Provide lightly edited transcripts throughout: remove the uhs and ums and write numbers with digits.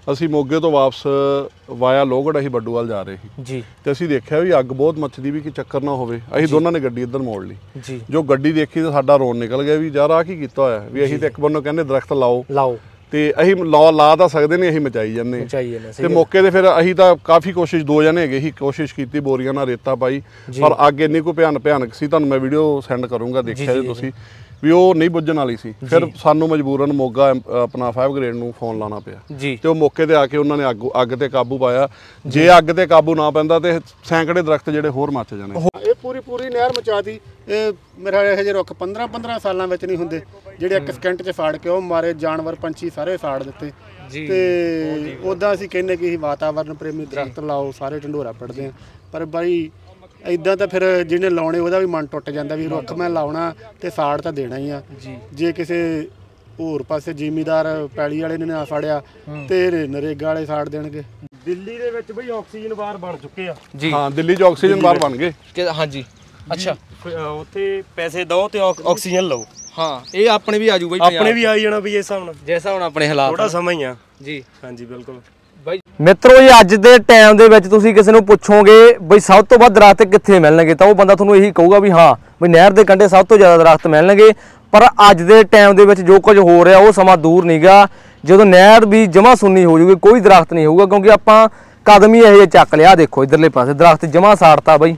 ਅਸੀਂ ਮੋਗੇ ਤੋਂ ਵਾਪਸ ਵਾਇਆ ਲੋਹਗੜ੍ਹ ਅਸੀਂ ਬੱਡੂਵਾਲ ਜਾ ਰਹੇ ਸੀ ਜੀ ਤੇ ਅਸੀਂ ਦੇਖਿਆ ਵੀ ਅੱਗ ਬਹੁਤ ਮੱਚਦੀ ਵੀ ਕਿ ਚੱਕਰ ਨਾ ਹੋਵੇ। ਅਸੀਂ ਦੋਨਾਂ ਨੇ ਗੱਡੀ ਇੱਧਰ ਮੋੜ ਲਈ ਜੀ। ਜੋ ਗੱਡੀ ਦੇਖੀ ਤਾਂ ਸਾਡਾ ਰੋਣ ਨਿਕਲ ਗਿਆ ਵੀ ਯਾਰ ਆਹ ਕੀ ਕੀਤਾ ਹੋਇਆ ਵੀ। ਅਸੀਂ ਤਾਂ ਇੱਕ ਬੰਨੋਂ ਕਹਿੰਦੇ ਦਰਖਤ ਲਾਓ ਤੇ ਅਸੀਂ ਲਾ ਤਾਂ ਸਕਦੇ ਨਹੀਂ, ਅਸੀਂ ਮਚਾਈ ਜਾਂਦੇ ਤੇ ਮੌਕੇ ਤੇ ਫਿਰ ਅਸੀਂ ਤਾਂ ਕਾਫੀ ਕੋਸ਼ਿਸ਼, 2 ਜਣੇ ਹੈਗੇ ਸੀ, ਕੋਸ਼ਿਸ਼ ਕੀਤੀ, ਬੋਰੀਆਂ ਨਾਲ ਰੇਤਾ ਪਾਈ, ਪਰ ਅੱਗ ਇੰਨੀ ਕੋਈ ਭਿਆਨਕ ਸੀ, ਤੁਹਾਨੂੰ ਮੈਂ ਵੀਡੀਓ ਸੈਂਡ ਕਰੂੰਗਾ, ਦੇਖਿਆ ਜੇ ਤੁਸੀਂ ਵੀ ਉਹ ਨਹੀਂ ਬੁੱਝਣ ਵਾਲੀ ਸੀ। ਫਿਰ ਸਾਨੂੰ ਮਜਬੂਰਨ ਮੋਗਾ ਆਪਣਾ 5 ਗ੍ਰੇਡ ਨੂੰ ਫੋਨ ਲਾਉਣਾ ਪਿਆ ਤੇ ਉਹ ਮੌਕੇ ਤੇ ਆ ਕੇ ਉਹਨਾਂ ਨੇ ਅੱਗ ਤੇ ਕਾਬੂ ਪਾਇਆ। ਜੇ ਅੱਗ ਤੇ ਕਾਬੂ ਨਾ ਪੈਂਦਾ ਤੇ ਸੈਂਕੜੇ ਦਰਖਤ ਜਿਹੜੇ ਹੋਰ ਮੱਚ ਜਾਣੇ। ਇਹ ਪੂਰੀ ਨਹਿਰ ਮਚਾਤੀ। ਇਹ ਮੇਰਾ ਇਹੋ ਜਿਹੇ ਰੁੱਖ 15 ਸਾਲਾਂ ਵਿੱਚ ਨਹੀਂ ਹੁੰਦੇ ਜਿਹੜੇ ਇੱਕ ਸਕਿੰਟ 'ਚ ਫਾੜ ਕੇ ਉਹ ਮਾਰੇ, ਜਾਨਵਰ ਪੰਛੀ ਸਾਰੇ ਫਾੜ ਦਿੱਤੇ। ਤੇ ਉੱਦਾਂ ਅਸੀਂ ਕਹਿੰਦੇ ਕਿ ਵਾਤਾਵਰਨ ਪ੍ਰੇਮੀ ਦਰਖਤ ਲਾਓ, ਸਾਰੇ ਢੰਡੋਰਾ ਪੜਦੇ ਆ, ਪਰ ਬਾਈ ਇੱਦਾਂ ਤਾਂ ਫਿਰ ਜਿਹਨੇ ਲਾਉਣੇ ਉਹਦਾ ਵੀ ਮਨ ਟੁੱਟ ਜਾਂਦਾ ਵੀ ਰੁੱਖ ਮੈਂ ਲਾਉਣਾ ਤੇ ਸਾੜ ਤਾਂ ਦੇਣਾ ਹੀ ਆ। ਜੇ ਕਿਸੇ ਹੋਰ ਪਾਸੇ ਜ਼ਿਮੀਦਾਰ ਪੈਲੀ ਵਾਲੇ ਨੇ ਨਾ ਫਾੜਿਆ ਤੇ ਨਰੇਗਾ ਵਾਲੇ ਸਾੜ ਦੇਣਗੇ। ਦਿੱਲੀ ਦੇ ਵਿੱਚ ਬਈ ਆਕਸੀਜਨ ਬਾਰ ਬਣ ਚੁੱਕੇ ਆ ਜੀ। ਹਾਂ, ਦਿੱਲੀ 'ਚ ਆਕਸੀਜਨ ਬਾਰ ਬਣ ਗਏ। ਹਾਂਜੀ, ਅੱਛਾ। ਉੱਥੇ ਪੈਸੇ ਦੋ ਤੇ ਆਕਸੀਜਨ ਲਓ। ਹਾਂ, ਇਹ ਆਪਣੇ ਵੀ ਆਜੂ ਬਈ, ਆਪਣੇ ਵੀ ਆਈ ਜਾਣਾ ਬਈ। ਇਸ ਹਿਸਾਬ ਨਾਲ ਜੈਸਾ ਹੁਣ ਆਪਣੇ ਹਾਲਾਤ ਥੋੜਾ ਸਮਾਂ ਹੀ ਆ ਜੀ। ਹਾਂਜੀ ਬਿਲਕੁਲ ਬਾਈ। ਮਿੱਤਰੋ ਜੀ, ਅੱਜ ਦੇ ਟਾਈਮ ਦੇ ਵਿੱਚ ਤੁਸੀਂ ਕਿਸੇ ਨੂੰ ਪੁੱਛੋਗੇ ਬਈ ਸਭ ਤੋਂ ਵੱਧ ਦਰਖਤ ਕਿੱਥੇ ਮਿਲਣਗੇ ਤਾਂ ਉਹ ਬੰਦਾ ਤੁਹਾਨੂੰ ਇਹੀ ਕਹੂਗਾ ਵੀ ਹਾਂ ਬਈ ਨਹਿਰ ਦੇ ਕੰਢੇ ਸਭ ਤੋਂ ਜ਼ਿਆਦਾ ਦਰਖਤ ਮਿਲਣਗੇ। ਪਰ ਅੱਜ ਦੇ ਟਾਈਮ ਦੇ ਵਿੱਚ ਜੋ ਕੁਝ ਹੋ ਰਿਹਾ ਉਹ ਸਮਾਂ ਦੂਰ ਨਹੀਂਗਾ ਜਦੋਂ ਨਹਿਰ ਵੀ ਜਮਾ ਸੁੰਨੀ ਹੋ ਜੂਗੀ, ਕੋਈ ਦਰਖਤ ਨਹੀਂ ਹੋਊਗਾ, ਕਿਉਂਕਿ ਆਪਾਂ ਕਦਮ ਹੀ ਇਹੋ ਜਿਹੇ ਚੱਕ ਲਿਆ। ਦੇਖੋ ਇਧਰਲੇ ਪਾਸੇ ਦਰਖਤ ਜਮਾ ਸਾੜਤਾ ਬਈ,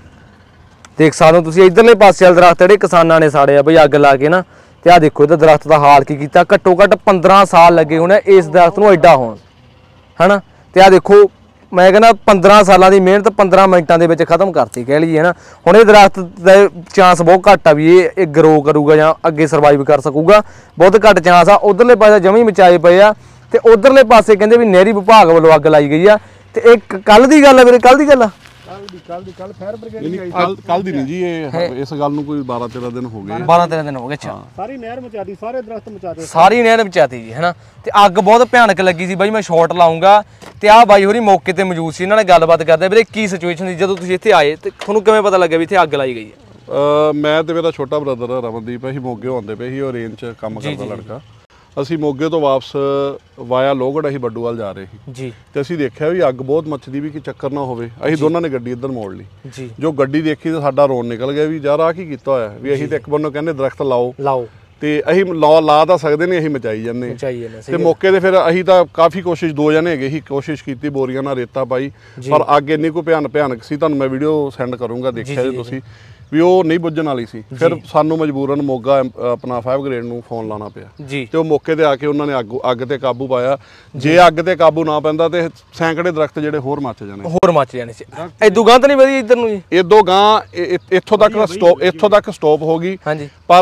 ਦੇਖ ਸਕਦੇ ਹੋ ਤੁਸੀਂ। ਇਧਰਲੇ ਪਾਸੇ ਵਾਲੇ ਦਰਖਤ ਜਿਹੜੇ ਕਿਸਾਨਾਂ ਨੇ ਸਾੜੇ ਆ ਬਈ ਅੱਗ ਲਾ ਕੇ ਨਾ, ਤੇ ਆਹ ਦੇਖੋ ਇਹਦਾ ਦਰਖਤ ਦਾ ਹਾਲ ਕੀ ਕੀਤਾ। ਘੱਟੋ ਘੱਟ 15 ਸਾਲ ਲੱਗੇ ਹੋਣੇ ਇਸ ਦਰਖਤ ਨੂੰ ਐਡਾ ਹੋਣ, ਹਨਾ। ਤੇ ਆਹ ਦੇਖੋ, ਮੈਂ ਕਹਿੰਦਾ 15 ਸਾਲਾਂ ਦੀ ਮਿਹਨਤ 15 ਮਿੰਟਾਂ ਦੇ ਵਿੱਚ ਖਤਮ ਕਰਤੀ ਕਹਿ ਲਈਏ, ਹਨਾ। ਹੁਣ ਇਹ ਦਰਖਤ ਦਾ ਚਾਂਸ ਬਹੁਤ ਘੱਟ ਆ ਵੀ ਇਹ ਗਰੋ ਕਰੂਗਾ ਜਾਂ ਅੱਗੇ ਸਰਵਾਈਵ ਕਰ ਸਕੂਗਾ, ਬਹੁਤ ਘੱਟ ਚਾਂਸ ਆ। ਉਧਰਲੇ ਪਾਸੇ ਜਮੀ ਮਚਾਏ ਪਏ ਆ ਤੇ ਉਧਰਲੇ ਪਾਸੇ ਕਹਿੰਦੇ ਵੀ ਨਹਿਰੀ ਵਿਭਾਗ ਵੱਲੋਂ ਅੱਗ ਲਾਈ ਗਈ ਆ। ਤੇ ਇਹ ਕੱਲ ਦੀ ਗੱਲ ਆ ਵੀਰੇ, ਕੱਲ ਦੀ ਗੱਲ ਆ। ਕੱਲ ਫਾਇਰ ਬ੍ਰਿਗੇਡ ਕੱਲ ਦੀ ਨਹੀਂ ਜੀ, ਇਹ ਇਸ ਗੱਲ ਨੂੰ ਕੋਈ 12-13 ਦਿਨ ਹੋ ਗਏ। 12-13 ਦਿਨ ਹੋ ਗਏ। ਅੱਛਾ, ਸਾਰੀ ਨਹਿਰ ਮਚਾਤੀ, ਸਾਰੇ ਦਰਖਤ ਮਚਾਤੇ, ਸਾਰੀ ਨਹਿਰ ਮਚਾਤੀ ਜੀ, ਹਨਾ। ਤੇ ਅੱਗ ਬਹੁਤ ਭਿਆਨਕ ਲੱਗੀ ਸੀ ਬਾਈ। ਮੈਂ ਸ਼ਾਟ ਲਾਉਂਗਾ ਤੇ ਆਹ ਬਾਈ ਹੋਰੀ ਮੌਕੇ ਤੇ ਮੌਜੂਦ ਸੀ, ਇਹਨਾਂ ਨਾਲ ਗੱਲਬਾਤ ਕਰਦੇ ਵੀਰੇ ਕੀ ਸਿਚੁਏਸ਼ਨ ਸੀ ਜਦੋਂ ਤੁਸੀਂ ਇੱਥੇ ਆਏ ਤੇ ਤੁਹਾਨੂੰ ਕਿਵੇਂ ਪਤਾ ਲੱਗਿਆ ਵੀ ਇੱਥੇ ਅੱਗ ਲਾਈ ਗਈ ਹੈ? ਮੈਂ ਤੇ ਮੇਰਾ ਛੋਟਾ ਬ੍ਰਦਰ ਰਮਨਦੀਪ, ਅਸੀਂ ਮੋਗੇ ਆਉਂਦੇ ਪਏ ਸੀ, ਉਹ ਰੇਂਜ 'ਚ ਕੰਮ ਕਰਦਾ ਲੜਕਾ। ਅਸੀਂ ਮੋਗੇ ਤੋਂ ਵਾਪਸ ਵਾਇਆ ਲੋਹਗੜ੍ਹ ਅਸੀਂ ਬੱਡੂਵਾਲ ਜਾ ਰਹੇ ਸੀ ਜੀ ਤੇ ਅਸੀਂ ਦੇਖਿਆ ਵੀ ਅੱਗ ਬਹੁਤ ਮੱਚਦੀ ਵੀ ਕਿ ਚੱਕਰ ਨਾ ਹੋਵੇ। ਅਸੀਂ ਦੋਨਾਂ ਨੇ ਗੱਡੀ ਇੱਧਰ ਮੋੜ ਲਈ। ਜੋ ਗੱਡੀ ਦੇਖੀ ਤਾਂ ਸਾਡਾ ਰੋਣ ਨਿਕਲ ਗਿਆ ਵੀ ਯਾਰ ਆਹ ਕੀ ਕੀਤਾ ਹੋਇਆ ਵੀ। ਅਸੀਂ ਤਾਂ ਇੱਕ ਬੰਨੋਂ ਕਹਿੰਦੇ ਦਰਖਤ ਲਾਓ ਤੇ ਅਸੀਂ ਲਾ ਤਾਂ ਸਕਦੇ ਨਹੀਂ, ਅਸੀਂ ਮਚਾਈ ਜਾਂਦੇ ਤੇ ਮੌਕੇ ਤੇ ਫਿਰ ਅਸੀਂ ਤਾਂ ਕਾਫੀ ਕੋਸ਼ਿਸ਼, 2 ਜਣੇ ਹੈਗੇ ਸੀ, ਕੋਸ਼ਿਸ਼ ਕੀਤੀ, ਬੋਰੀਆਂ ਨਾਲ ਰੇਤਾ ਪਾਈ, ਪਰ ਅੱਗ ਇੰਨੀ ਕੋਈ ਭਿਆਨਕ ਸੀ, ਤੁਹਾਨੂੰ ਮੈਂ ਵੀਡੀਓ ਸੈਂਡ ਕਰੂੰਗਾ, ਦੇਖਿਆ ਜੇ ਤੁਸੀਂ ਵੀ ਉਹ ਨਹੀਂ ਬੁੱਝਣ ਵਾਲੀ ਸੀ। ਫਿਰ ਸਾਨੂੰ ਮਜਬੂਰਨ ਮੋਗਾ ਆਪਣਾ 5 ਗ੍ਰੇਡ ਨੂੰ ਫੋਨ ਲਾਉਣਾ ਪਿਆ ਤੇ ਉਹ ਮੌਕੇ ਤੇ ਆ ਕੇ ਉਹਨਾਂ ਨੇ ਅੱਗ ਤੇ ਕਾਬੂ ਪਾਇਆ। ਜੇ ਅੱਗ ਤੇ ਕਾਬੂ ਨਾ ਪੈਂਦਾ ਤੇ ਸੈਂਕੜੇ ਦਰਖਤ ਜਿਹੜੇ ਹੋਰ ਮੱਚ ਜਾਣੇ ਸੀ। ਇਦੋਂ ਗਾਂ ਤਾਂ ਨਹੀਂ ਵਧੀ ਇੱਧਰ ਨੂੰ ਜੀ? ਇਦੋਂ ਗਾਂ ਇੱਥੋਂ ਤੱਕ ਸਟਾਪ ਹੋ ਗਈ। ਪਰ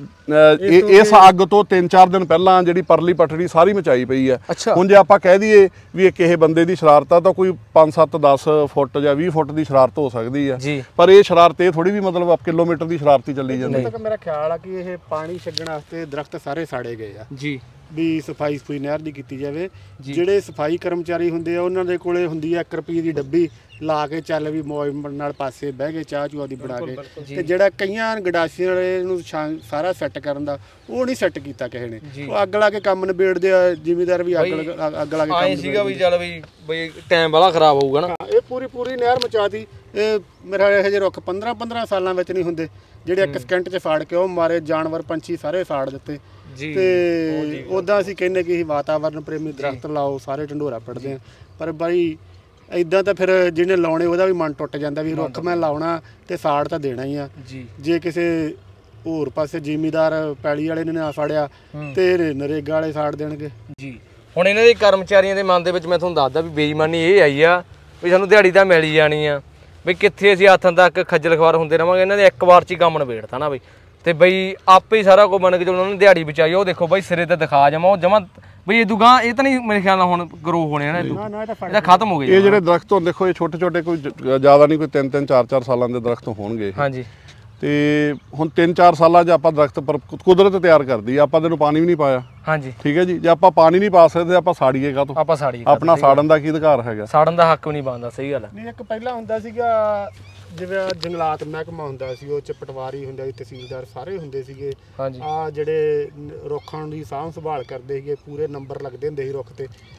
ਇਸ ਅੱਗ ਤੋਂ 3-4 ਦਿਨ ਪਹਿਲਾਂ ਜਿਹੜੀ ਪਰਲੀ ਪਟੜੀ ਸਾਰੀ ਮਚਾਈ ਪਈ ਹੈ। ਹੁਣ ਜੇ ਆਪਾਂ ਕਹਿ ਦਈਏ ਵੀ ਇਹ ਕਿਸੇ ਬੰਦੇ ਦੀ ਸ਼ਰਾਰਤ ਆ ਤਾਂ ਕੋਈ 5-7-10 ਫੁੱਟ ਜਾਂ 20 ਫੁੱਟ ਦੀ ਸ਼ਰਾਰਤ ਹੋ ਸਕਦੀ ਹੈ, ਪਰ ਇਹ ਸ਼ਰਾਰਤ ਇਹ ਥੋੜੀ ਵੀ ਮਤਲਬ ਕਿਲੋਮੀਟਰ ਦੀ ਸ਼ਰਾਰਤੀ ਚੱਲੀ ਜਾਂਦੀ ਹੈ। ਮੇਰਾ ਖਿਆਲ ਆ ਕਿ ਇਹ ਪਾਣੀ ਛੱਡਣ ਵਾਸਤੇ ਦਰਖਤ ਸਾਰੇ ਸਾੜੇ ਗਏ ਆ ਜੀ, ਵੀ ਸਫਾਈ ਨਹਿਰ ਦੀ ਕੀਤੀ ਜਾਵੇ। ਜਿਹੜੇ ਸਫਾਈ ਕਰਮਚਾਰੀ ਹੁੰਦੇ ਆ ਉਹਨਾਂ ਦੇ ਕੋਲੇ ਹੁੰਦੀ ਆ 1 ਰੁਪਏ ਦੀ ਡੱਬੀ, ਲਾ ਕੇ ਚੱਲ ਵੀ ਮੌਜ ਨਾਲ ਪਾਸੇ ਬਹਿ ਕੇ ਚਾਹ ਚੂਹ ਦੀ ਬਣਾ ਕੇ। ਤੇ ਜਿਹੜਾ ਕਈਆਂ ਗਡਾਸੀਆਂ ਵਾਲੇ ਨੂੰ ਸਾਰਾ ਸੈੱਟ ਕਰਨ ਦਾ ਉਹ ਨਹੀਂ ਸੈੱਟ ਕੀਤਾ ਕਿਸੇ ਨੇ, ਉਹ ਅੱਗ ਲਾ ਕੇ ਕੰਮ ਨਿਬੇੜਦੇ ਆ। ਜ਼ਿਮੀਦਾਰ ਵੀ ਅੱਗ ਲਾ ਕੇ ਕੰਮ ਸੀਗਾ ਵੀ ਚੱਲ ਬਈ ਟਾਈਮ ਵਾਲਾ ਖਰਾਬ ਹੋਊਗਾ ਨਾ। ਇਹ ਪੂਰੀ ਨਹਿਰ ਮਚਾਤੀ। ਇਹ ਮੇਰਾ ਇਹੋ ਜਿਹੇ ਰੁੱਖ 15 ਸਾਲਾਂ ਵਿੱਚ ਨਹੀਂ ਹੁੰਦੇ ਜਿਹੜੇ ਇੱਕ ਸਕਿੰਟ 'ਚ ਫਾੜ ਕੇ ਉਹ ਮਾਰੇ, ਜਾਨਵਰ ਪੰਛੀ ਸਾਰੇ ਫਾੜ ਦਿੱਤੇ। ਤੇ ਉੱਦਾਂ ਅਸੀਂ ਕਹਿੰਦੇ ਕਿ ਵਾਤਾਵਰਨ ਪ੍ਰੇਮੀ ਦਰਖਤ ਲਾਓ, ਸਾਰੇ ਢੰਡੋਰਾ ਪੜਦੇ ਆ, ਪਰ ਬਾਈ ਇੱਦਾਂ ਤਾਂ ਫਿਰ ਜਿਹਨੇ ਲਾਉਣੇ ਉਹਦਾ ਵੀ ਮਨ ਟੁੱਟ ਜਾਂਦਾ ਵੀ ਰੁੱਖ ਮੈਂ ਲਾਉਣਾ ਤੇ ਸਾੜ ਤਾਂ ਦੇਣਾ ਹੀ ਆ। ਜੇ ਕਿਸੇ ਹੋਰ ਪਾਸੇ ਜ਼ਿਮੀਦਾਰ ਪੈਲੀ ਵਾਲੇ ਨੇ ਨਾ ਫਾੜਿਆ ਤੇ ਨਰੇਗਾ ਵਾਲੇ ਸਾੜ ਦੇਣਗੇ ਜੀ। ਹੁਣ ਇਹਨਾਂ ਦੇ ਕਰਮਚਾਰੀਆਂ ਦੇ ਮਨ ਦੇ ਵਿੱਚ ਮੈਂ ਤੁਹਾਨੂੰ ਦੱਸਦਾ ਵੀ ਬੇਈਮਾਨੀ ਇਹ ਆਈ ਆ ਵੀ ਸਾਨੂੰ ਦਿਹਾੜੀ ਤਾਂ ਮਿਲ ਹੀ ਜਾਣੀ ਆ, ਵੀ ਕਿੱਥੇ ਅਸੀਂ ਹੱਥਾਂ ਤੱਕ ਖੱਜਲ ਖਵਾਰ ਹੁੰਦੇ ਰਹਾਂਗੇ। ਇਹਨਾਂ ਦੇ ਇੱਕ ਵਾਰ 'ਚ ਹੀ ਕੰਮ ਨਿਬੇੜਤਾ ਨਾ ਬਈ, ਤੇ ਬਈ ਆਪੇ ਹੀ ਸਾਰਾ ਕੁਝ ਬਣ ਕੇ ਜਦੋਂ ਉਹਨਾਂ ਨੇ ਦਿਹਾੜੀ ਬਚਾਈ। ਉਹ ਦੇਖੋ ਬਈ ਸਿਰੇ ਤੇ ਦਿਖਾ ਜਾਵਾਂ ਉਹ ਜਮਾ ਬਈ ਇਦੋਂ ਗਾਂ ਇਹ ਤਾਂ ਨਹੀਂ ਮੇਰੇ ਖਿਆਲ ਨਾਲ ਹੁਣ ਗਰੋ ਹੋਣੇ ਨਾ, ਇਹਦਾ ਖਤਮ ਹੋ ਗਿਆ। ਇਹ ਜਿਹੜੇ ਦਰਖਤ ਹੁਣ ਦੇਖੋ ਇਹ ਛੋਟੇ ਕੋਈ ਜ਼ਿਆਦਾ ਨਹੀਂ, ਕੋਈ 3-3 4-4 ਸਾਲਾਂ ਦੇ ਦਰਖਤ ਹੋਣਗੇ। ਹਾਂਜੀ, ਤੇ ਹੁਣ 3-4 ਸਾਲਾਂ 'ਚ ਆਪਾਂ ਦਰਖਤ ਪਰ ਕੁਦਰਤ ਤਿਆਰ ਕਰਦੀ ਆ, ਆਪਾਂ ਤੈਨੂੰ ਪਾਣੀ ਵੀ ਨਹੀਂ ਪਾਇਆ। ਹਾਂਜੀ, ਠੀਕ ਹੈ ਜੀ। ਜੇ ਆਪਾਂ ਪਾਣੀ ਨਹੀਂ ਪਾ ਸਕਦੇ ਆਪਾਂ ਸਾੜੀਏ ਕਾਹਤੋਂ? ਆਪਾਂ ਸਾੜੀਏ, ਆਪਣਾ ਸਾੜਨ ਦਾ ਕੀ ਅਧਿਕਾਰ ਹੈਗਾ? ਸਾੜਨ ਦਾ ਹੱਕ ਵੀ ਨਹੀਂ ਬਣਦਾ। ਸਹੀ ਗੱਲ ਨਹੀਂ। ਇੱਕ ਪਹਿਲਾਂ ਹੁੰਦਾ ਸੀਗਾ ਜਿਵੇਂ ਜੰਗਲਾਤ ਮਹਿਕਮਾ ਹੁੰਦਾ ਸੀ, ਉਹ 'ਚ ਪਟਵਾਰੀ ਹੁੰਦਾ ਸੀ, ਤਹਿਸੀਲਦਾਰ ਸਾਰੇ ਹੁੰਦੇ ਸੀਗੇ। ਆ ਜਿਹੜੇ ਰੁੱਖਾਂ ਦੀ ਸਾਂਭ ਸੰਭਾਲ ਕਰਦੇ ਸੀਗੇ, ਪੂਰੇ ਨੰਬਰ ਲੱਗਦੇ ਹੁੰਦੇ ਸੀ ਰੁੱਖ ਤੇ।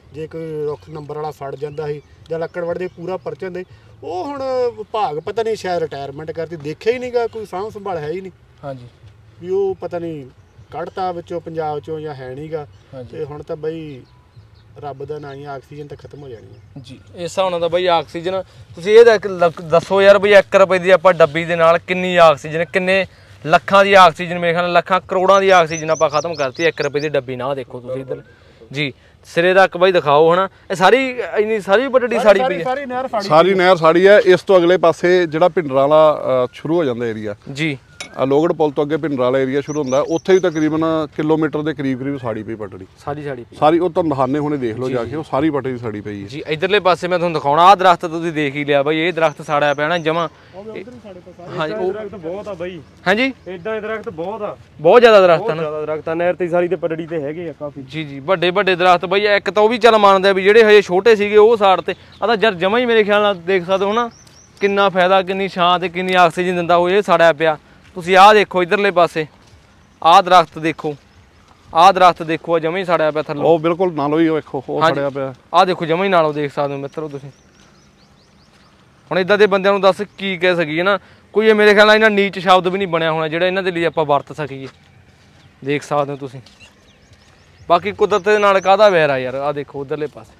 ਜੇ ਕੋਈ ਰੁੱਖ ਨੰਬਰ ਵਾਲਾ ਫੜ ਜਾਂਦਾ ਸੀ ਜਾਂ ਲੱਕੜ ਵੜਦੇ ਪੂਰਾ ਪਰਚਾ ਹੁੰਦਾ ਸੀ। ਉਹ ਹੁਣ ਵਿਭਾਗ ਪਤਾ ਨਹੀਂ ਸ਼ਾਇਦ ਰਿਟਾਇਰਮੈਂਟ ਕਰਤੀ, ਦੇਖਿਆ ਹੀ ਨਹੀਂਗਾ, ਕੋਈ ਸਾਂਭ ਸੰਭਾਲ ਹੈ ਹੀ ਨਹੀਂ। ਹਾਂਜੀ ਵੀ ਉਹ ਪਤਾ ਨਹੀਂ ਕੱਢਤਾ ਵਿੱਚੋਂ ਪੰਜਾਬ ਚੋਂ ਜਾਂ ਹੈ ਨਹੀਂਗਾ। ਤੇ ਹੁਣ ਤਾਂ ਬਈ ਰੱਬ ਦਾ ਨਾਂ ਹੀ ਆਕਸੀਜਨ ਤਾਂ ਖਤਮ ਹੋ ਜਾਣੀ ਹੈ ਜੀ। ਇਸ ਹਿਸਾਬ ਨਾਲ ਤਾਂ ਬਈ ਆਕਸੀਜਨ ਤੁਸੀਂ ਇਹ ਦੱਸੋ ਯਾਰ ਬਈ 1 ਰੁਪਏ ਦੀ ਆਪਾਂ ਡੱਬੀ ਦੇ ਨਾਲ ਕਿੰਨੀ ਆਕਸੀਜਨ, ਕਿੰਨੇ ਲੱਖਾਂ ਦੀ ਆਕਸੀਜਨ, ਮੇਰੇ ਖਿਆਲ ਲੱਖਾਂ ਕਰੋੜਾਂ ਦੀ ਆਕਸੀਜਨ ਆਪਾਂ ਖਤਮ ਕਰਤੀ 1 ਰੁਪਏ ਦੀ ਡੱਬੀ ਨਾਲ। ਦੇਖੋ ਤੁਸੀਂ ਇੱਧਰ ਜੀ ਸਿਰੇ ਤੱਕ ਬਾਈ ਦਿਖਾਓ ਹਨਾ, ਇਹ ਸਾਰੀ ਇੰਨੀ ਸਾਰੀ ਵੱਡੀ ਸਾੜੀ ਪਈ ਹੈ, ਸਾਰੀ ਨਹਿਰ ਸਾੜੀ ਹੈ। ਇਸ ਤੋਂ ਅਗਲੇ ਪਾਸੇ ਜਿਹੜਾ ਭਿੰਡਰਾਂ ਵਾਲਾ ਸ਼ੁਰੂ ਹੋ ਜਾਂਦਾ ਏਰੀਆ ਜੀ, ਲੋਗੜ ਪੁਲ ਤੋਂ ਅੱਗੇ ਭਿੰਡਰਾਂ ਵਾਲਾ ਏਰੀਆ ਸ਼ੁਰੂ ਹੁੰਦਾ, ਉੱਥੇ ਵੀ ਤਕਰੀਬਨ ਕਿਲੋਮੀਟਰ ਦੇ ਕਰੀਬ ਸਾੜੀ ਪਈ ਪਟੜੀ, ਸਾਰੀ ਉਹ ਤੁਹਾਨੂੰ ਦਿਖਾਣੇ ਹੁਣੇ ਦੇਖ ਲਓ ਜਾ ਕੇ, ਉਹ ਸਾਰੀ ਪਟੜੀ ਸੜੀ ਪਈ ਹੈ ਜੀ। ਇਧਰਲੇ ਪਾਸੇ ਮੈਂ ਤੁਹਾਨੂੰ ਦਿਖਾਉਣਾ, ਆਹ ਦਰਖਤ ਤੁਸੀਂ ਦੇਖ ਹੀ ਲਿਆ ਬਾਈ, ਇਹ ਦਰਖਤ ਸਾੜਿਆ ਪਿਆ ਨਾ ਜਮਾ। ਹਾਂਜੀ ਉਹ ਦਰਖਤ ਬਹੁਤ ਆ ਬਾਈ। ਹਾਂਜੀ ਇਦਾਂ ਦੇ ਦਰਖਤ ਬਹੁਤ ਆ, ਬਹੁਤ ਜ਼ਿਆਦਾ ਦਰਖਤ ਹਨ, ਜ਼ਿਆਦਾ ਦਰਖਤ ਆ ਨਹਿਰ ਤੇ ਸਾਰੀ ਤੇ ਪਟੜੀ ਤੇ ਹੈਗੇ ਆ ਕਾਫੀ ਜੀ ਜੀ। ਵੱਡੇ ਵੱਡੇ ਦਰਖਤ ਬਾਈ, ਇੱਕ ਤਾਂ ਉਹ ਵੀ ਚੱਲ ਮੰਨਦੇ ਆ ਵੀ ਜਿਹੜੇ ਹਜੇ ਛੋਟੇ ਸੀਗੇ ਉਹ ਸਾੜ ਤੇ, ਆ ਤਾਂ ਜਰ ਜਮਾ ਹੀ ਮੇਰੇ ਖਿਆਲ ਨਾਲ ਦੇਖ ਸਕਦੇ ਹੋ ਨਾ ਕਿੰਨਾ ਫਾਇਦਾ, ਕਿੰਨੀ ਛਾਂ ਤੇ ਕਿੰਨੀ ਆਕਸੀਜਨ ਦਿੰਦਾ ਉਹ, ਇਹ ਸਾੜਿਆ ਪਿਆ। ਤੁਸੀਂ ਆਹ ਦੇਖੋ ਇਧਰਲੇ ਪਾਸੇ, ਆਹ ਦਰਖਤ ਦੇਖੋ, ਆਹ ਦਰਖਤ ਦੇਖੋ, ਆ ਜਮਾ ਹੀ ਸਾੜਿਆ ਪਿਆ ਥੱਲੇ, ਉਹ ਬਿਲਕੁਲ ਨਾਲੋਂ ਹੀ ਵੇਖੋ ਉਹ ਸਾੜਿਆ ਪਿਆ। ਆਹ ਦੇਖੋ ਜਮਾ ਹੀ ਨਾਲੋਂ ਦੇਖ ਸਕਦੇ ਹੋ ਮਿੱਤਰੋ ਤੁਸੀਂ। ਹੁਣ ਇਦਾਂ ਦੇ ਬੰਦਿਆਂ ਨੂੰ ਦੱਸ ਕੀ ਕਹਿ ਸਕੀਏ ਨਾ, ਕੋਈ ਮੇਰੇ ਖਿਆਲ ਨਾਲ ਇਹਨਾਂ ਨੀਚ ਸ਼ਬਦ ਵੀ ਨਹੀਂ ਬਣਿਆ ਹੋਣਾ ਜਿਹੜਾ ਇਹਨਾਂ ਦੇ ਲਈ ਆਪਾਂ ਵਰਤ ਸਕੀਏ। ਦੇਖ ਸਕਦੇ ਹੋ ਤੁਸੀਂ, ਬਾਕੀ ਕੁਦਰਤ ਦੇ ਨਾਲ ਕਾਹਦਾ ਵੈਰ ਆ ਯਾਰ। ਆਹ ਦੇਖੋ ਉਧਰਲੇ ਪਾਸੇ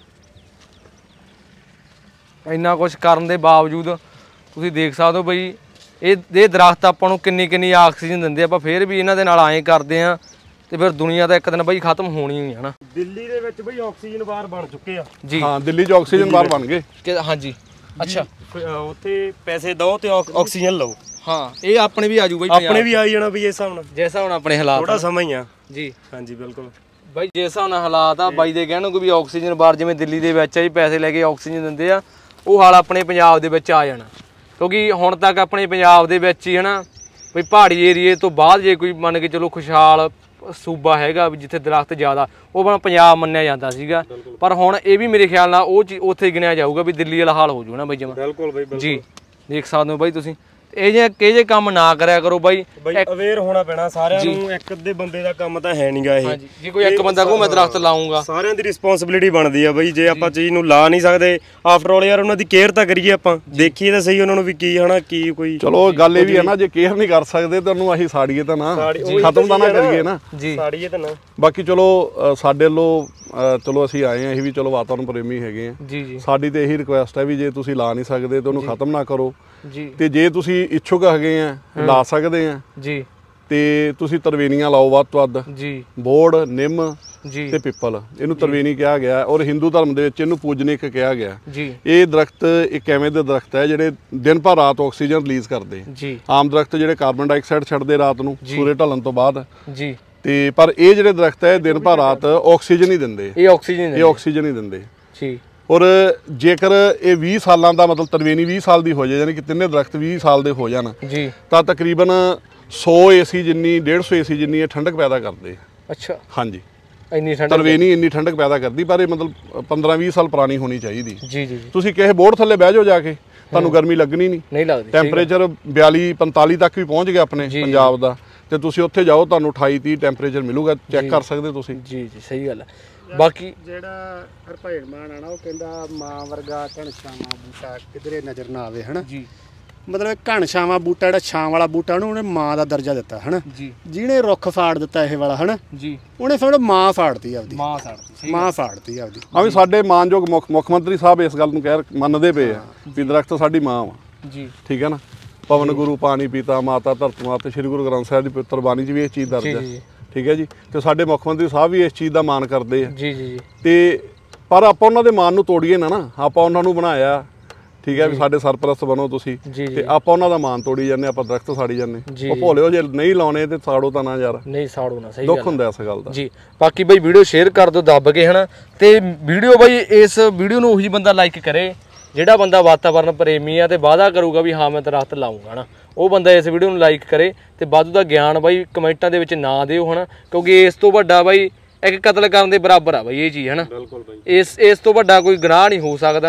ਇੰਨਾ ਕੁਛ ਕਰਨ ਦੇ ਬਾਵਜੂਦ ਤੁਸੀਂ ਦੇਖ ਸਕਦੇ ਹੋ ਬਈ ਇਹ ਦਰਖਤ ਆਪਾਂ ਨੂੰ ਕਿੰਨੀ ਕਿੰਨੀ ਆਕਸੀਜਨ ਦਿੰਦੇ, ਆਪਾਂ ਫੇਰ ਵੀ ਇਹਨਾਂ ਦੇ ਨਾਲ ਐਂ ਕਰਦੇ ਆ ਤੇ ਫਿਰ ਦੁਨੀਆ ਤਾਂ ਇੱਕ ਦਿਨ ਬਈ ਖਤਮ ਹੋਣੀ ਹੀ ਹੈ ਨਾ। ਦਿੱਲੀ ਦੇ ਵਿੱਚ ਬਈ ਆਕਸੀਜਨ ਬਾਰ ਬਣ ਚੁੱਕੇ ਆ ਜੀ। ਹਾਂ ਦਿੱਲੀ 'ਚ ਆਕਸੀਜਨ ਬਾਰ ਬਣ ਗਏ। ਹਾਂਜੀ ਅੱਛਾ, ਉੱਥੇ ਪੈਸੇ ਦੋ ਤੇ ਆਕਸੀਜਨ ਲਓ। ਹਾਂ ਇਹ ਆਪਣੇ ਵੀ ਆਜੂ ਬਈ, ਆਪਣੇ ਵੀ ਆਈ ਜਾਣਾ ਬਈ ਇਸ ਹਿਸਾਬ ਨਾਲ, ਜੈਸਾ ਹੁਣ ਆਪਣੇ ਹਾਲਾਤ ਥੋੜਾ ਸਮਾਂ ਹੀ ਆ ਜੀ। ਹਾਂਜੀ ਬਿਲਕੁਲ ਬਾਈ ਜਿਸ ਹਿਸਾਬ ਨਾਲ ਹਾਲਾਤ ਆ ਬਾਈ ਦੇ ਕਹਿਣ ਨੂੰ ਵੀ ਆਕਸੀਜਨ ਬਾਰ ਜਿਵੇਂ ਦਿੱਲੀ ਦੇ ਵਿੱਚ ਆ ਜੀ ਪੈਸੇ ਲੈ ਕੇ ਆਕਸੀਜਨ ਦਿੰਦੇ ਆ, ਉਹ ਹਾਲ ਆਪਣੇ ਪੰਜਾਬ ਦੇ ਵਿੱਚ ਆ ਜਾਣਾ। ਕਿਉਂਕਿ ਹੁਣ ਤੱਕ ਆਪਣੇ ਪੰਜਾਬ ਦੇ ਵਿੱਚ ਹੀ ਹੈ ਨਾ ਬਈ ਪਹਾੜੀ ਏਰੀਏ ਤੋਂ ਬਾਅਦ ਜੇ ਕੋਈ ਮੰਨ ਕੇ ਚਲੋ ਖੁਸ਼ਹਾਲ ਸੂਬਾ ਹੈਗਾ ਵੀ ਜਿੱਥੇ ਦਰਖਤ ਜ਼ਿਆਦਾ, ਉਹ ਆਪਣਾ ਪੰਜਾਬ ਮੰਨਿਆ ਜਾਂਦਾ ਸੀਗਾ। ਪਰ ਹੁਣ ਇਹ ਵੀ ਮੇਰੇ ਖਿਆਲ ਨਾਲ ਉਹ ਚੀਜ਼ ਉੱਥੇ ਗਿਣਿਆ ਜਾਊਗਾ ਵੀ ਦਿੱਲੀ ਵਾਲਾ ਹਾਲ ਹੋ ਜਾਊ ਨਾ ਬਾਈ ਜਮਾ। ਬਿਲਕੁਲ ਬਾਈ ਜੀ ਦੇਖ ਸਕਦੇ ਹੋ ਬਾਈ ਤੁਸੀਂ, ਇਹ ਜੇ ਕੰਮ ਨਾ ਕਰਿਆ ਕਰੋ ਬਾਈ, ਅਵੇਅਰ ਹੋਣਾ ਪੈਣਾ ਸਾਰਿਆਂ ਨੂੰ। ਇੱਕ ਅੱਧੇ ਬੰਦੇ ਦਾ ਕੰਮ ਤਾਂ ਹੈ ਨਹੀਂਗਾ ਇਹ। ਜੇ ਕੋਈ ਇੱਕ ਬੰਦਾ ਕਹੋ ਮੈਂ ਦਰਖਤ ਲਾਉਂਗਾ, ਸਾਰਿਆਂ ਦੀ ਰਿਸਪੌਂਸਿਬਿਲਿਟੀ ਬਣਦੀ ਆ ਬਾਈ। ਜੇ ਆਪਾਂ ਚੀਜ਼ ਨੂੰ ਲਾ ਨਹੀਂ ਸਕਦੇ, ਆਫਟਰ ਆਲ ਯਾਰ ਉਹਨਾਂ ਦੀ ਕੇਅਰ ਤਾਂ ਕਰੀਏ, ਆਪਾਂ ਦੇਖੀਏ ਤਾਂ ਸਹੀ ਉਹਨਾਂ ਨੂੰ ਵੀ ਕੀ ਹਨਾ ਕੀ ਕੋਈ। ਚਲੋ ਗੱਲ ਇਹ ਵੀ ਹੈ ਨਾ, ਜੇ ਕੇਅਰ ਨਹੀਂ ਕਰ ਸਕਦੇ ਤਾਂ ਉਹਨੂੰ ਅਸੀਂ ਸਾੜੀਏ ਤਾਂ ਨਾ, ਖਤਮ ਤਾਂ ਨਾ ਕਰੀਏ ਨਾ ਜੀ, ਸਾੜੀਏ ਤਾਂ ਨਾ। ਬਾਕੀ ਚਲੋ ਸਾਡੇ ਵੱਲੋਂ ਚਲੋ ਅਸੀਂ ਆਏ ਆ, ਅਸੀਂ ਵੀ ਚਲੋ ਵਾਤਾਵਰਨ ਪ੍ਰੇਮੀ ਹੈਗੇ ਆ ਜੀ ਜੀ। ਸਾਡੀ ਤੇ ਇਹੀ ਰਿਕੁਐਸਟ ਹੈ ਵੀ ਜੇ ਤੁਸੀਂ ਲਾ ਨਹੀਂ ਸਕਦੇ ਤਾਂ ਉਹਨੂੰ ਖਤਮ ਨਾ ਕਰੋ ਜੀ। ਤੇ ਜੇ ਤੁਸੀਂ ਇੱਛੁਕ ਹੈਗੇ ਆ ਲਾ ਸਕਦੇ ਆ ਜੀ, ਤੇ ਤੁਸੀਂ ਤਰਵੇਨੀਆਂ ਲਾਓ ਵੱਧ ਤੋਂ ਵੱਧ ਜੀ। ਬੋੜ, ਨਿੰਮ ਜੀ ਤੇ ਪਿੱਪਲ, ਇਹਨੂੰ ਤਰਵੇਨੀ ਕਿਹਾ ਗਿਆ ਔਰ ਹਿੰਦੂ ਧਰਮ ਦੇ ਵਿੱਚ ਇਹਨੂੰ ਪੂਜਨੀਕ ਕਿਹਾ ਗਿਆ ਜੀ। ਇਹ ਦਰਖਤ ਇੱਕ ਐਵੇਂ ਦੇ ਦਰਖਤ ਹੈ ਜਿਹੜੇ ਦਿਨ ਭਰ ਰਾਤ ਆਕਸੀਜਨ ਰਿਲੀਜ਼ ਕਰਦੇ ਜੀ। ਆਮ ਦਰਖਤ ਜਿਹੜੇ ਕਾਰਬਨ ਡਾਈਆਕਸਾਈਡ ਛੱਡਦੇ ਰਾਤ ਨੂੰ ਸੂਰਜ ਢਲਣ ਤੋਂ ਬਾਅਦ ਜੀ, ਤੇ ਪਰ ਇਹ ਜਿਹੜੇ ਦਰਖਤ ਹੈ ਦਿਨ ਭਰ ਰਾਤ ਆਕਸੀਜਨ ਹੀ ਦਿੰਦੇ, ਇਹ ਆਕਸੀਜਨ ਹੀ ਦਿੰਦੇ ਜੀ। ਔਰ ਜੇਕਰ ਇਹ 20 ਸਾਲਾਂ ਦਾ ਮਤਲਬ ਤਰਵੇਨੀ 20 ਸਾਲ ਦੀ ਹੋ ਜਾਏ, ਯਾਨੀ ਕਿ ਤਿੰਨੇ ਦਰਖਤ 20 ਸਾਲ ਦੇ ਹੋ ਜਾਣ ਜੀ, ਤਾਂ ਤਕਰੀਬਨ 100 ਏਸੀ ਜਿੰਨੀ 150 ਏਸੀ ਜਿੰਨੀ ਇਹ ਠੰਡਕ ਪੈਦਾ ਕਰਦੇ। ਅੱਛਾ ਹਾਂਜੀ, ਇੰਨੀ ਠੰਡਕ ਤਰਵੇਨੀ ਇੰਨੀ ਠੰਡਕ ਪੈਦਾ ਕਰਦੀ, ਪਰ ਇਹ ਮਤਲਬ 15-20 ਸਾਲ ਪੁਰਾਣੀ ਹੋਣੀ ਚਾਹੀਦੀ ਜੀ ਜੀ। ਤੁਸੀਂ ਕਿਸੇ ਬੋਰਡ ਥੱਲੇ ਬਹਿ ਜਾਓ ਜਾ ਕੇ, ਤੁਹਾਨੂੰ ਗਰਮੀ ਲੱਗਣੀ ਨਹੀਂ ਲੱਗਦੀ। ਟੈਂਪਰੇਚਰ 42-45 ਤੱਕ ਵੀ ਪਹੁੰਚ ਗਿਆ ਆਪਣੇ ਪੰਜਾਬ ਦਾ, ਤੇ ਤੁਸੀਂ ਉੱਥੇ ਜਾਓ ਤੁਹਾਨੂੰ 28-30 ਟੈਂਪਰੇਚਰ ਮਿਲੂਗਾ, ਚੈੱਕ ਕਰ ਸਕਦੇ ਤੁਸੀਂ ਜੀ ਜੀ। ਸਹੀ ਗੱਲ ਹੈ। ਬਾਕੀ ਜਿਹੜਾ ਹਰਭਜਨ ਮਾਨ ਆ ਨਾ, ਉਹ ਕਹਿੰਦਾ ਮਾਂ ਵਰਗਾ ਘਣਛਾਵਾਂ ਬੂਟਾ ਕਿਧਰੇ ਨਜ਼ਰ ਨਾ ਆਵੇ ਹਨਾ ਜੀ। ਮਤਲਬ ਘਣਛਾਵਾਂ ਬੂਟਾ ਜਿਹੜਾ ਛਾਂ ਵਾਲਾ ਬੂਟਾ ਉਹਨੇ ਮਾਂ ਦਾ ਦਰਜਾ ਦਿੱਤਾ ਹਨਾ ਜੀ। ਜਿਹਨੇ ਰੁੱਖ ਫਾੜ ਦਿੱਤਾ ਇਹ ਵਾਲਾ ਹਨਾ ਜੀ, ਉਹਨੇ ਫਿਰ ਮਾਂ ਫਾੜਤੀ ਆਪਦੀ, ਮਾਂ ਫਾੜਤੀ ਆਪਦੀ। ਆ ਵੀ ਸਾਡੇ ਮਾਨਯੋਗ ਮੁੱਖ ਮੰਤਰੀ ਸਾਹਿਬ ਇਸ ਗੱਲ ਨੂੰ ਮੰਨਦੇ ਪਏ ਆ ਵੀ ਦਰਖਤ ਸਾਡੀ ਮਾਂ ਵਾ ਜੀ, ਠੀਕ ਹੈ ਨਾ। ਪਵਨ ਗੁਰੂ ਪਾਣੀ ਪੀਤਾ ਮਾਤਾ ਧਰਤ ਮਾਤਾ, ਸ੍ਰੀ ਗੁਰੂ ਗ੍ਰੰਥ ਸਾਹਿਬ ਦੀ ਪਵਿੱਤਰ ਬਾਣੀ 'ਚ ਵੀ ਇਹ ਚੀਜ਼ ਦਰਜ ਹੈ, ਠੀਕ ਹੈ ਜੀ। ਤੇ ਸਾਡੇ ਮੁੱਖ ਮੰਤਰੀ ਸਾਹਿਬ ਵੀ ਇਸ ਚੀਜ਼ ਦਾ ਮਾਣ ਕਰਦੇ ਆ ਜੀ ਜੀ। ਤੇ ਪਰ ਆਪਾਂ ਉਹਨਾਂ ਦੇ ਮਾਣ ਨੂੰ ਤੋੜੀਏ ਨਾ, ਆਪਾਂ ਉਹਨਾਂ ਨੂੰ ਬਣਾਇਆ, ਠੀਕ ਹੈ ਵੀ ਸਾਡੇ ਸਰਪ੍ਰਸਤ ਬਣੋ ਤੁਸੀਂ, ਤੇ ਆਪਾਂ ਉਹਨਾਂ ਦਾ ਮਾਣ ਤੋੜੀ ਜਾਂਦੇ, ਆਪਾਂ ਦਰਖਤ ਸਾੜੀ ਜਾਂਦੇ। ਉਹ ਭੋਲਿਓ ਜੇ ਨਹੀਂ ਲਾਉਣੇ ਤੇ ਸਾੜੋ ਤਾਂ ਨਾ ਯਾਰ, ਨਹੀਂ ਸਾੜੋ ਨਾ, ਸਹੀ ਦੁੱਖ ਹੁੰਦਾ ਇਸ ਗੱਲ ਦਾ ਜੀ। ਬਾਕੀ ਬਈ ਵੀਡੀਓ ਸ਼ੇਅਰ ਕਰ ਦਿਓ ਦੱਬ ਕੇ ਹਨਾ, ਤੇ ਵੀਡੀਓ ਬਈ ਇਸ ਵੀਡੀਓ ਨੂੰ ਉਹੀ ਬੰਦਾ ਲਾਈਕ ਕਰੇ ਜਿਹੜਾ ਬੰਦਾ ਵਾਤਾਵਰਨ ਪ੍ਰੇਮੀ ਆ ਤੇ ਵਾਅਦਾ ਕਰੂਗਾ ਵੀ ਹਾਂ ਮੈਂ ਦਰਖਤ ਲਾਉਂਗਾ ਨਾ, ਉਹ ਬੰਦਾ ਇਸ ਵੀਡੀਓ ਨੂੰ ਲਾਈਕ ਕਰੇ। ਤੇ ਵਾਧੂ ਦਾ ਗਿਆਨ ਬਾਈ ਕਮੈਂਟਾਂ ਦੇ ਵਿੱਚ ਨਾ ਦਿਓ ਹਨਾ, ਕਿਉਂਕਿ ਇਸ ਤੋਂ ਵੱਡਾ ਬਾਈ ਇੱਕ ਕਤਲ ਕਰਨ ਦੇ ਬਰਾਬਰ ਆ ਬਾਈ ਇਹ ਚੀਜ਼ ਹਨਾ। ਇਸ ਤੋਂ ਵੱਡਾ ਕੋਈ ਗੁਨਾਹ ਨਹੀਂ ਹੋ ਸਕਦਾ ਨਾ।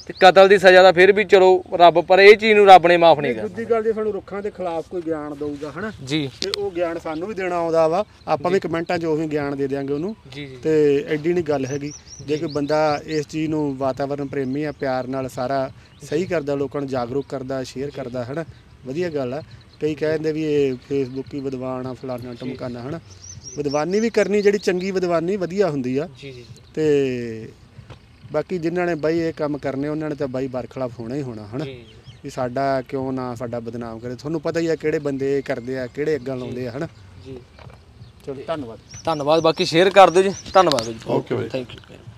ਤੇ ਕਤਲ ਦੀ ਸਜ਼ਾ ਦਾ ਫਿਰ ਵੀ ਚਲੋ ਰੱਬ, ਪਰ ਇਹ ਚੀਜ਼ ਨੂੰ ਰੱਬ ਨੇ ਮਾਫ ਨਹੀਂ ਕਰਨਾ। ਦੂਜੀ ਗੱਲ ਜੇ ਸਾਨੂੰ ਰੁੱਖਾਂ ਦੇ ਖਿਲਾਫ ਕੋਈ ਗਿਆਨ ਦਊਗਾ ਹਨਾ ਜੀ, ਤੇ ਉਹ ਗਿਆਨ ਸਾਨੂੰ ਵੀ ਦੇਣਾ ਆਉਂਦਾ ਵਾ, ਆਪਾਂ ਵੀ ਕਮੈਂਟਾਂ 'ਚ ਉਹੀ ਗਿਆਨ ਦੇ ਦਿਆਂਗੇ ਉਹਨੂੰ। ਜੀ ਜੀ, ਤੇ ਐਡੀ ਨਹੀਂ ਗੱਲ ਹੈਗੀ। ਜੇ ਕੋਈ ਬੰਦਾ ਇਸ ਚੀਜ਼ ਨੂੰ ਵਾਤਾਵਰਨ ਪ੍ਰੇਮੀ ਆ, ਪਿਆਰ ਨਾਲ ਸਾਰਾ ਸਹੀ ਕਰਦਾ, ਲੋਕਾਂ ਨੂੰ ਜਾਗਰੂਕ ਕਰਦਾ, ਸ਼ੇਅਰ ਕਰਦਾ ਹਨਾ, ਵਧੀਆ ਗੱਲ ਆ। ਕਈ ਕਹਿੰਦੇ ਵੀ ਇਹ ਫੇਸਬੁੱਕ ਹੀ ਵਿਦਵਾਨ ਆ, ਫਲਾਨਾ ਟਮਕਾਨਾ ਹਨਾ। ਵਿਦਵਾਨੀ ਵੀ ਕਰਨੀ, ਜਿਹੜੀ ਚੰਗੀ ਵਿਦਵਾਨੀ ਵਧੀਆ ਹੁੰਦੀ ਆ। ਜੀ ਜੀ, ਤੇ ਬਾਕੀ ਜਿਨ੍ਹਾਂ ਨੇ ਬਾਈ ਇਹ ਕੰਮ ਕਰਨੇ ਉਹਨਾਂ ਨੇ ਤਾਂ ਬਾਈ ਬਰਖਲਾਫ ਹੋਣਾ ਹੀ ਹੋਣਾ ਹਨਾ, ਵੀ ਸਾਡਾ ਕਿਉਂ ਨਾ ਸਾਡਾ ਬਦਨਾਮ ਕਰੇ। ਤੁਹਾਨੂੰ ਪਤਾ ਹੀ ਆ ਕਿਹੜੇ ਬੰਦੇ ਕਰਦੇ ਆ, ਕਿਹੜੇ ਅੱਗਾਂ ਲਾਉਂਦੇ ਆ ਹਨਾ ਜੀ। ਚਲੋ ਧੰਨਵਾਦ। ਧੰਨਵਾਦ। ਬਾਕੀ ਸ਼ੇਅਰ ਕਰ ਦਿਓ ਜੀ। ਧੰਨਵਾਦ ਜੀ। Okay bye. Thank you.